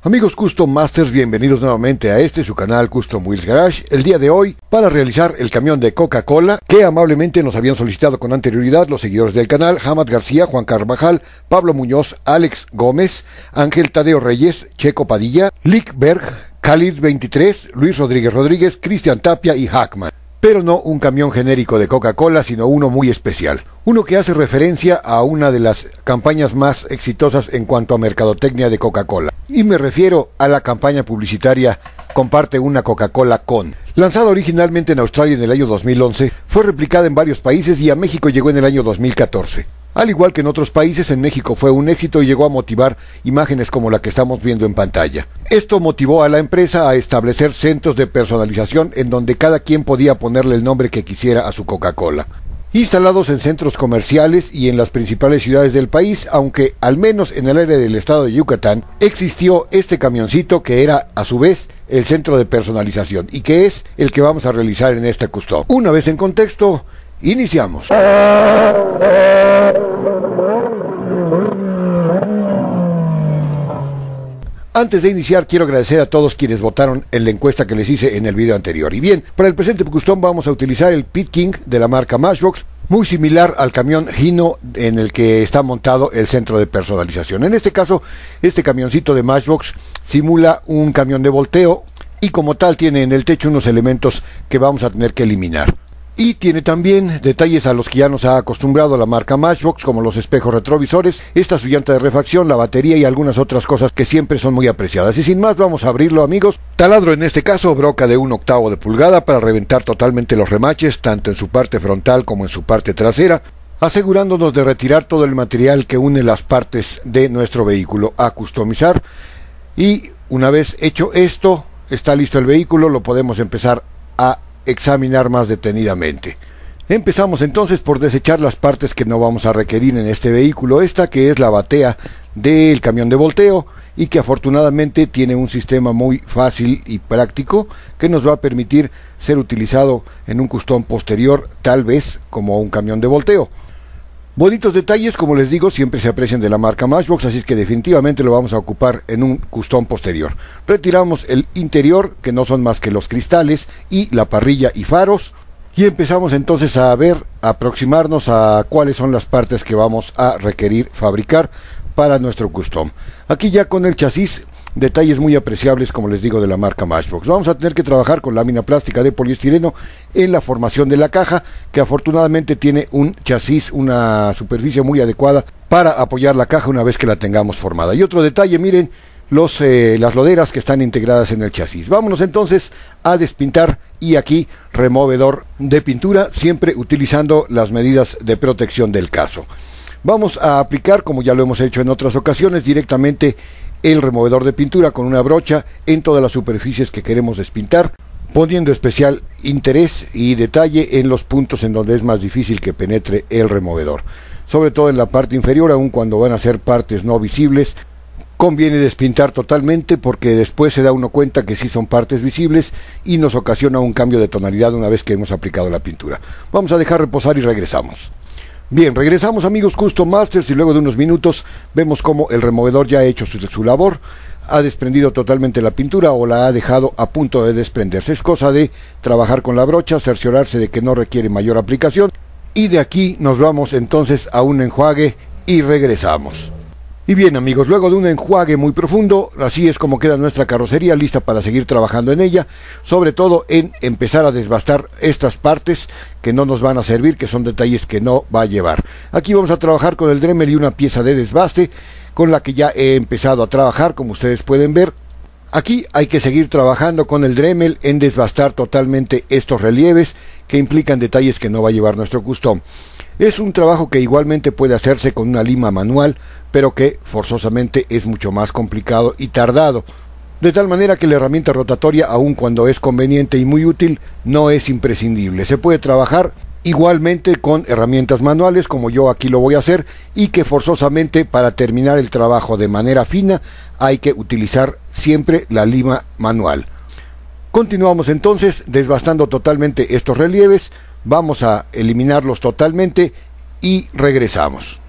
Amigos Custom Masters, bienvenidos nuevamente a su canal Custom Wheels Garage. El día de hoy, para realizar el camión de Coca-Cola, que amablemente nos habían solicitado con anterioridad los seguidores del canal: Hamad García, Juan Carvajal, Pablo Muñoz, Alex Gómez, Ángel Tadeo Reyes, Checo Padilla, Lick Berg, Khalid 23, Luis Rodríguez, Cristian Tapia y Hackman. Pero no un camión genérico de Coca-Cola, sino uno muy especial. Uno que hace referencia a una de las campañas más exitosas en cuanto a mercadotecnia de Coca-Cola. Y me refiero a la campaña publicitaria Comparte una Coca-Cola con. Lanzada originalmente en Australia en el año 2011, fue replicada en varios países y a México llegó en el año 2014. Al igual que en otros países, en México fue un éxito y llegó a motivar imágenes como la que estamos viendo en pantalla. Esto motivó a la empresa a establecer centros de personalización en donde cada quien podía ponerle el nombre que quisiera a su Coca-Cola. Instalados en centros comerciales y en las principales ciudades del país, aunque al menos en el área del estado de Yucatán existió este camioncito que era a su vez el centro de personalización y que es el que vamos a realizar en esta custom. Una vez en contexto, iniciamos. Antes de iniciar, quiero agradecer a todos quienes votaron en la encuesta que les hice en el video anterior. Y bien, para el presente custom vamos a utilizar el Pit King de la marca Matchbox, muy similar al camión Hino en el que está montado el centro de personalización. En este caso, este camioncito de Matchbox simula un camión de volteo y como tal tiene en el techo unos elementos que vamos a tener que eliminar. Y tiene también detalles a los que ya nos ha acostumbrado la marca Matchbox, como los espejos retrovisores, esta su llanta de refacción, la batería y algunas otras cosas que siempre son muy apreciadas. Y sin más, vamos a abrirlo, amigos. Taladro en este caso, broca de 1/8 de pulgada para reventar totalmente los remaches, tanto en su parte frontal como en su parte trasera, asegurándonos de retirar todo el material que une las partes de nuestro vehículo a customizar. Y una vez hecho esto, está listo el vehículo, lo podemos empezar a examinar más detenidamente. Empezamos entonces por desechar las partes que no vamos a requerir en este vehículo. Esta que es la batea del camión de volteo y que afortunadamente tiene un sistema muy fácil y práctico que nos va a permitir ser utilizado en un custom posterior, tal vez como un camión de volteo. Bonitos detalles, como les digo, siempre se aprecian de la marca Matchbox, así es que definitivamente lo vamos a ocupar en un custom posterior. Retiramos el interior, que no son más que los cristales y la parrilla y faros, y empezamos entonces a aproximarnos a cuáles son las partes que vamos a requerir fabricar para nuestro custom. Aquí ya con el chasis, detalles muy apreciables, como les digo, de la marca Matchbox. Vamos a tener que trabajar con lámina plástica de poliestireno en la formación de la caja, que afortunadamente tiene un chasis, una superficie muy adecuada para apoyar la caja una vez que la tengamos formada. Y otro detalle, miren las loderas que están integradas en el chasis. Vámonos entonces a despintar, y aquí removedor de pintura, siempre utilizando las medidas de protección del caso. Vamos a aplicar, como ya lo hemos hecho en otras ocasiones, directamente el removedor de pintura con una brocha en todas las superficies que queremos despintar, poniendo especial interés y detalle en los puntos en donde es más difícil que penetre el removedor. Sobre todo en la parte inferior, aun cuando van a ser partes no visibles, conviene despintar totalmente porque después se da uno cuenta que sí son partes visibles y nos ocasiona un cambio de tonalidad una vez que hemos aplicado la pintura. Vamos a dejar reposar y regresamos. Bien, regresamos, amigos Custom Masters, y luego de unos minutos vemos cómo el removedor ya ha hecho su labor, ha desprendido totalmente la pintura o la ha dejado a punto de desprenderse. Es cosa de trabajar con la brocha, cerciorarse de que no requiere mayor aplicación, y de aquí nos vamos entonces a un enjuague y regresamos. Y bien, amigos, luego de un enjuague muy profundo, así es como queda nuestra carrocería lista para seguir trabajando en ella, sobre todo en empezar a desbastar estas partes que no nos van a servir, que son detalles que no va a llevar. Aquí vamos a trabajar con el Dremel y una pieza de desbaste con la que ya he empezado a trabajar, como ustedes pueden ver. Aquí hay que seguir trabajando con el Dremel en desbastar totalmente estos relieves que implican detalles que no va a llevar nuestro custom. Es un trabajo que igualmente puede hacerse con una lima manual, pero que forzosamente es mucho más complicado y tardado. De tal manera que la herramienta rotatoria, aun cuando es conveniente y muy útil, no es imprescindible. Se puede trabajar igualmente con herramientas manuales, como yo aquí lo voy a hacer, y que forzosamente para terminar el trabajo de manera fina hay que utilizar siempre la lima manual. Continuamos entonces desbastando totalmente estos relieves. Vamos a eliminarlos totalmente y regresamos.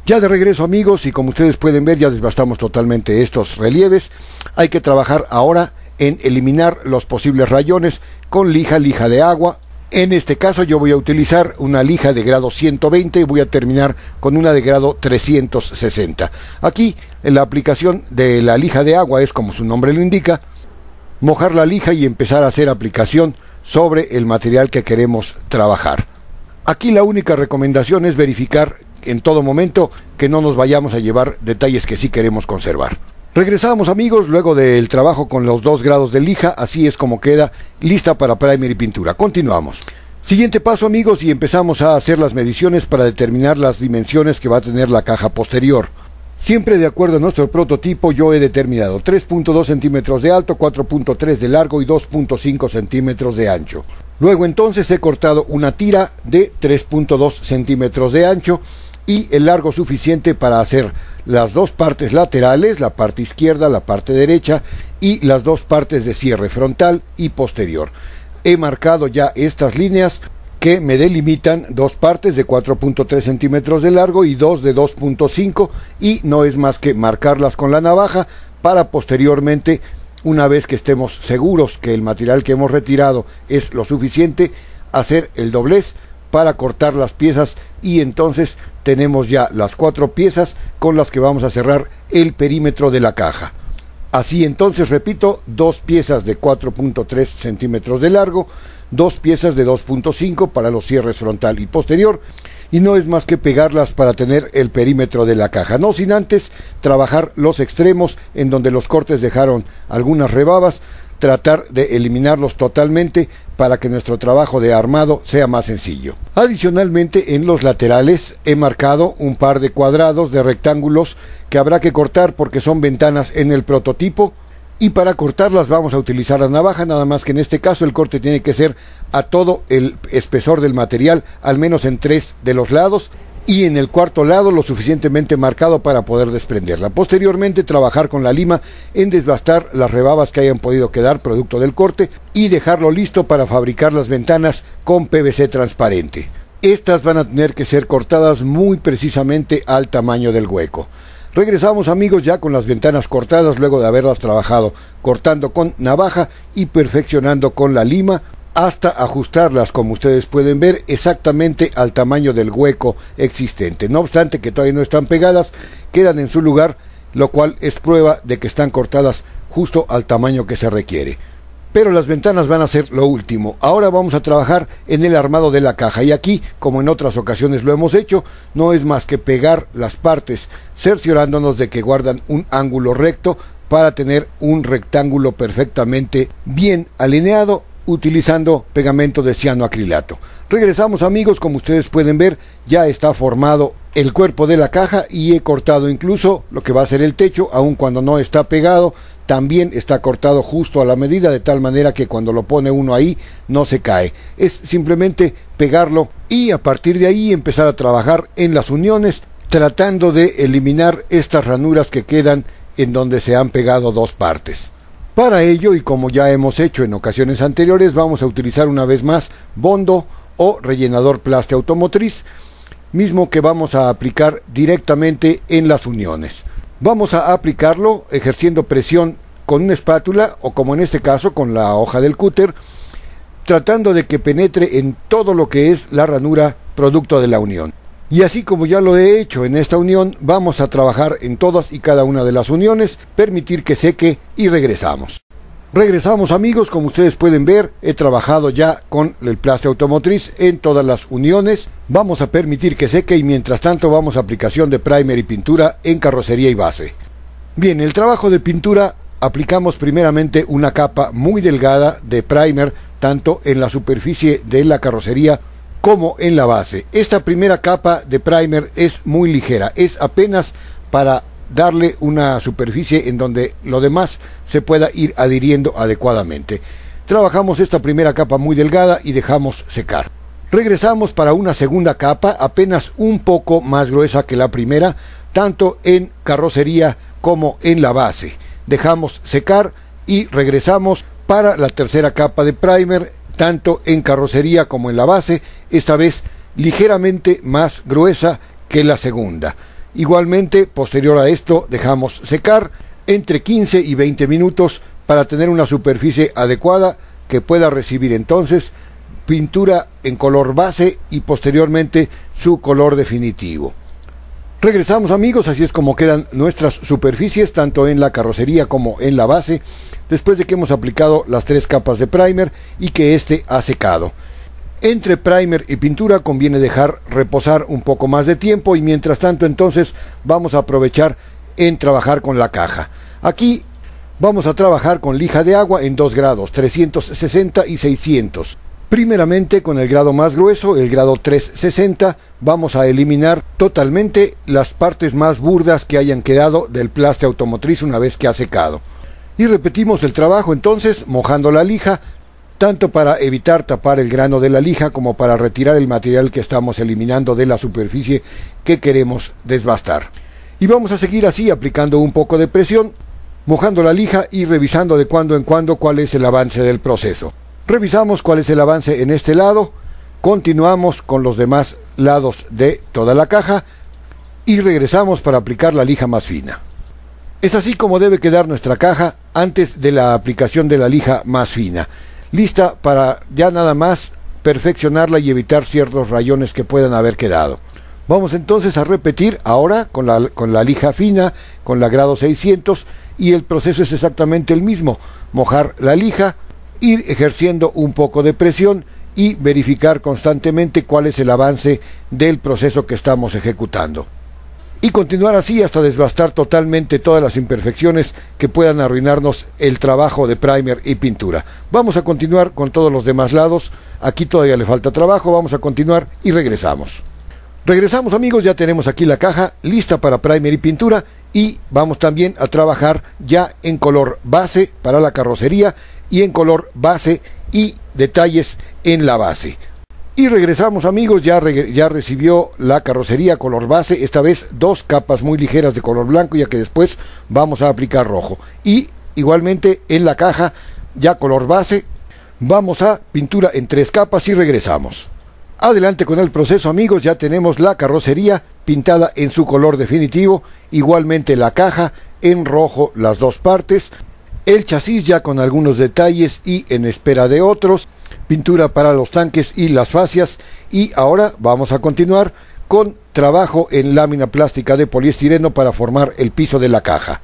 Ya de regreso, amigos, y como ustedes pueden ver, ya desbastamos totalmente estos relieves. Hay que trabajar ahora en eliminar los posibles rayones con lija de agua. En este caso yo voy a utilizar una lija de grado 120 y voy a terminar con una de grado 360. Aquí en la aplicación de la lija de agua es, como su nombre lo indica, mojar la lija y empezar a hacer aplicación sobre el material que queremos trabajar. Aquí la única recomendación es verificar en todo momento que no nos vayamos a llevar detalles que sí queremos conservar. Regresamos, amigos, luego del trabajo con los 2 grados de lija. Así es como queda lista para primer y pintura. Continuamos. Siguiente paso, amigos, y empezamos a hacer las mediciones para determinar las dimensiones que va a tener la caja posterior. Siempre de acuerdo a nuestro prototipo, yo he determinado 3.2 centímetros de alto, 4.3 de largo y 2.5 centímetros de ancho. Luego entonces he cortado una tira de 3.2 centímetros de ancho y el largo suficiente para hacer las 2 partes laterales, la parte izquierda, la parte derecha, y las 2 partes de cierre frontal y posterior. He marcado ya estas líneas que me delimitan 2 partes de 4.3 centímetros de largo y 2 de 2.5, y no es más que marcarlas con la navaja para posteriormente, una vez que estemos seguros que el material que hemos retirado es lo suficiente, hacer el doblez para cortar las piezas, y entonces tenemos ya las 4 piezas con las que vamos a cerrar el perímetro de la caja. Así entonces, repito, 2 piezas de 4.3 centímetros de largo, 2 piezas de 2.5 para los cierres frontal y posterior, y no es más que pegarlas para tener el perímetro de la caja, no sin antes trabajar los extremos en donde los cortes dejaron algunas rebabas, tratar de eliminarlos totalmente para que nuestro trabajo de armado sea más sencillo. Adicionalmente, en los laterales he marcado un par de cuadrados de rectángulos que habrá que cortar porque son ventanas en el prototipo, y para cortarlas vamos a utilizar la navaja, nada más que en este caso el corte tiene que ser a todo el espesor del material, al menos en 3 de los lados, y en el cuarto lado lo suficientemente marcado para poder desprenderla. Posteriormente trabajar con la lima en desbastar las rebabas que hayan podido quedar producto del corte y dejarlo listo para fabricar las ventanas con PVC transparente. Estas van a tener que ser cortadas muy precisamente al tamaño del hueco. Regresamos, amigos, ya con las ventanas cortadas luego de haberlas trabajado cortando con navaja y perfeccionando con la lima, hasta ajustarlas, como ustedes pueden ver, exactamente al tamaño del hueco existente. No obstante que todavía no están pegadas, quedan en su lugar, lo cual es prueba de que están cortadas justo al tamaño que se requiere. Pero las ventanas van a ser lo último. Ahora vamos a trabajar en el armado de la caja, y aquí, como en otras ocasiones lo hemos hecho, no es más que pegar las partes, cerciorándonos de que guardan un ángulo recto para tener un rectángulo perfectamente bien alineado, utilizando pegamento de cianoacrilato. Regresamos, amigos, como ustedes pueden ver, ya está formado el cuerpo de la caja y he cortado incluso lo que va a ser el techo, aun cuando no está pegado, también está cortado justo a la medida, de tal manera que cuando lo pone uno ahí no se cae. Es simplemente pegarlo y a partir de ahí empezar a trabajar en las uniones, tratando de eliminar estas ranuras que quedan en donde se han pegado 2 partes. Para ello, y como ya hemos hecho en ocasiones anteriores, vamos a utilizar una vez más bondo o rellenador plástico automotriz, mismo que vamos a aplicar directamente en las uniones. Vamos a aplicarlo ejerciendo presión con una espátula o, como en este caso, con la hoja del cúter, tratando de que penetre en todo lo que es la ranura producto de la unión. Y así como ya lo he hecho en esta unión, vamos a trabajar en todas y cada una de las uniones, permitir que seque y regresamos. Regresamos, amigos, como ustedes pueden ver, he trabajado ya con el plástico automotriz en todas las uniones. Vamos a permitir que seque y mientras tanto vamos a aplicación de primer y pintura en carrocería y base. Bien, el trabajo de pintura, aplicamos primeramente una capa muy delgada de primer, tanto en la superficie de la carrocería como en la base. Esta primera capa de primer es muy ligera, es apenas para darle una superficie en donde lo demás se pueda ir adhiriendo adecuadamente. Trabajamos esta primera capa muy delgada y dejamos secar. Regresamos para una segunda capa apenas un poco más gruesa que la primera, tanto en carrocería como en la base. Dejamos secar y regresamos para la tercera capa de primer, tanto en carrocería como en la base, esta vez ligeramente más gruesa que la segunda. Igualmente, posterior a esto, dejamos secar entre 15 y 20 minutos para tener una superficie adecuada que pueda recibir entonces pintura en color base y posteriormente su color definitivo. Regresamos, amigos, así es como quedan nuestras superficies, tanto en la carrocería como en la base, después de que hemos aplicado las 3 capas de primer y que este ha secado. Entre primer y pintura conviene dejar reposar un poco más de tiempo y mientras tanto entonces vamos a aprovechar en trabajar con la caja. Aquí vamos a trabajar con lija de agua en 2 grados, 360 y 600. Primeramente con el grado más grueso, el grado 360, vamos a eliminar totalmente las partes más burdas que hayan quedado del plastre automotriz una vez que ha secado. Y repetimos el trabajo entonces mojando la lija, tanto para evitar tapar el grano de la lija como para retirar el material que estamos eliminando de la superficie que queremos desbastar. Y vamos a seguir así aplicando un poco de presión, mojando la lija y revisando de cuando en cuando cuál es el avance del proceso. Revisamos cuál es el avance en este lado, continuamos con los demás lados de toda la caja y regresamos para aplicar la lija más fina. Es así como debe quedar nuestra caja antes de la aplicación de la lija más fina, lista para ya nada más perfeccionarla y evitar ciertos rayones que puedan haber quedado. Vamos entonces a repetir ahora con la lija fina, con la grado 600, y el proceso es exactamente el mismo: mojar la lija, ir ejerciendo un poco de presión y verificar constantemente cuál es el avance del proceso que estamos ejecutando. Y continuar así hasta desbastar totalmente todas las imperfecciones que puedan arruinarnos el trabajo de primer y pintura. Vamos a continuar con todos los demás lados. Aquí todavía le falta trabajo, vamos a continuar y regresamos. Regresamos, amigos, ya tenemos aquí la caja lista para primer y pintura y vamos también a trabajar ya en color base para la carrocería y en color base y detalles en la base. Y regresamos, amigos, ya recibió la carrocería color base, esta vez 2 capas muy ligeras de color blanco, ya que después vamos a aplicar rojo. Y igualmente en la caja ya color base, vamos a pintura en 3 capas y regresamos. Adelante con el proceso, amigos, ya tenemos la carrocería pintada en su color definitivo, igualmente la caja en rojo las 2 partes, el chasis ya con algunos detalles y en espera de otros, pintura para los tanques y las fascias, y ahora vamos a continuar con trabajo en lámina plástica de poliestireno para formar el piso de la caja.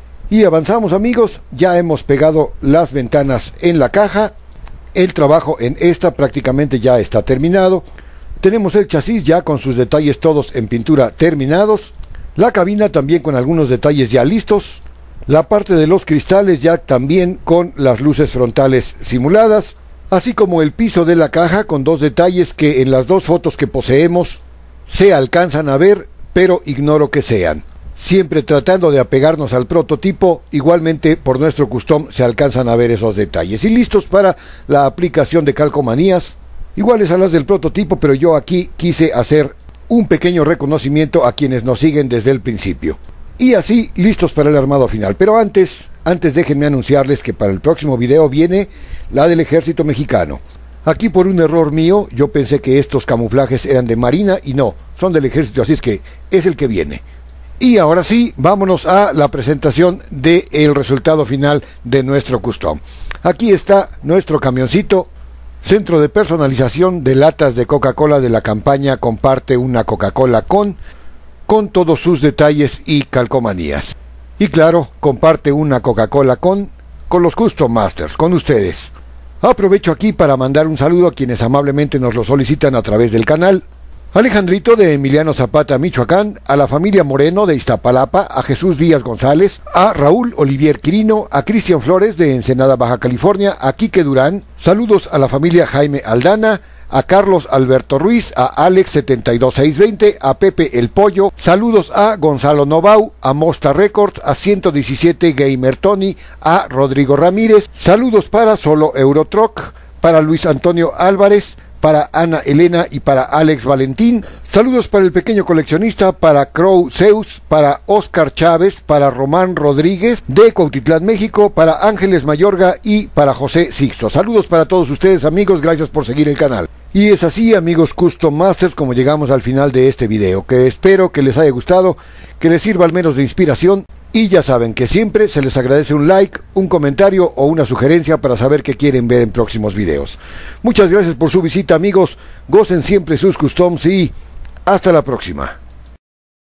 Y avanzamos, amigos, ya hemos pegado las ventanas en la caja, el trabajo en esta prácticamente ya está terminado, tenemos el chasis ya con sus detalles todos en pintura terminados, la cabina también con algunos detalles ya listos, la parte de los cristales ya también con las luces frontales simuladas, así como el piso de la caja con 2 detalles que en las 2 fotos que poseemos se alcanzan a ver, pero ignoro que sean. Siempre tratando de apegarnos al prototipo, igualmente por nuestro custom se alcanzan a ver esos detalles. Y listos para la aplicación de calcomanías, iguales a las del prototipo, pero yo aquí quise hacer un pequeño reconocimiento a quienes nos siguen desde el principio. Y así, listos para el armado final. Pero antes déjenme anunciarles que para el próximo video viene la del ejército mexicano. Aquí por un error mío, yo pensé que estos camuflajes eran de Marina y no, son del ejército, así es que es el que viene. Y ahora sí, vámonos a la presentación del resultado final de nuestro custom. Aquí está nuestro camioncito, centro de personalización de latas de Coca-Cola de la campaña Comparte una Coca-Cola con todos sus detalles y calcomanías. Y claro, comparte una Coca-Cola con los Custom Masters, con ustedes. Aprovecho aquí para mandar un saludo a quienes amablemente nos lo solicitan a través del canal. Alejandrito de Emiliano Zapata, Michoacán, a la familia Moreno de Iztapalapa, a Jesús Díaz González, a Raúl Olivier Quirino, a Cristian Flores de Ensenada, Baja California, a Quique Durán, saludos a la familia Jaime Aldana, a Carlos Alberto Ruiz, a Alex 72620, a Pepe El Pollo, saludos a Gonzalo Novau, a Mosta Records, a 117 Gamer Tony, a Rodrigo Ramírez, saludos para Solo Eurotruck, para Luis Antonio Álvarez, para Ana Elena y para Alex Valentín, saludos para el pequeño coleccionista, para Crow Zeus, para Oscar Chávez, para Román Rodríguez de Cuautitlán, México, para Ángeles Mayorga y para José Sixto. Saludos para todos ustedes, amigos, gracias por seguir el canal. Y es así, amigos Custom Masters, como llegamos al final de este video, que espero que les haya gustado, que les sirva al menos de inspiración. Y ya saben que siempre se les agradece un like, un comentario o una sugerencia para saber qué quieren ver en próximos videos. Muchas gracias por su visita, amigos. Gocen siempre sus customs y hasta la próxima.